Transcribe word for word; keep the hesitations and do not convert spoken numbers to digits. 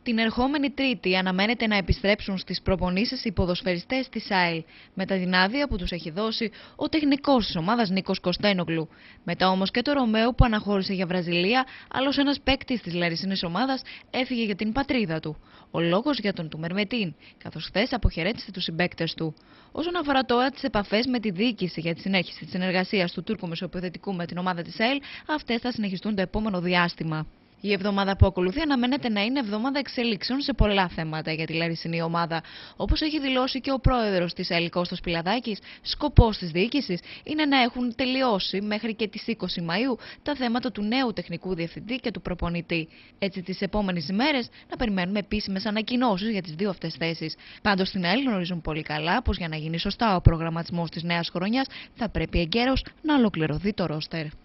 Την ερχόμενη Τρίτη αναμένεται να επιστρέψουν στις προπονήσεις οι ποδοσφαιριστές της ΑΕΛ, μετά την άδεια που τους έχει δώσει ο τεχνικός της ομάδας Νίκος Κωστένογλου. Μετά όμως και το Ρωμαίο που αναχώρησε για Βραζιλία, άλλος ένας παίκτης της λαρισινής ομάδας έφυγε για την πατρίδα του. Ο λόγος για τον Τουμερμετίν, καθώς χθες αποχαιρέτησε τους συμπαίκτες του. Όσον αφορά τώρα τις επαφές με τη διοίκηση για τη συνέχιση της συνεργασίας του Τούρκου Μεσοεπιθετικού με την ομάδα της ΑΕΛ, αυτές θα συνεχιστούν το επόμενο διάστημα. Η εβδομάδα που ακολουθεί αναμένεται να είναι εβδομάδα εξελίξεων σε πολλά θέματα για τη λαρισινή ομάδα. Όπως έχει δηλώσει και ο πρόεδρος της ΑΕΛ Κώστας Πιλαδάκης, σκοπός της διοίκησης είναι να έχουν τελειώσει μέχρι και τις είκοσι Μαΐου τα θέματα του νέου τεχνικού διευθυντή και του προπονητή. Έτσι, τις επόμενες ημέρες να περιμένουμε επίσημες ανακοινώσεις για τις δύο αυτές θέσεις. Πάντως, στην ΑΕΛ γνωρίζουν πολύ καλά πως για να γίνει σωστά ο προγραμματισμός της νέας χρονιάς θα πρέπει εγκαίρως να ολοκληρωθεί το ρόστερ.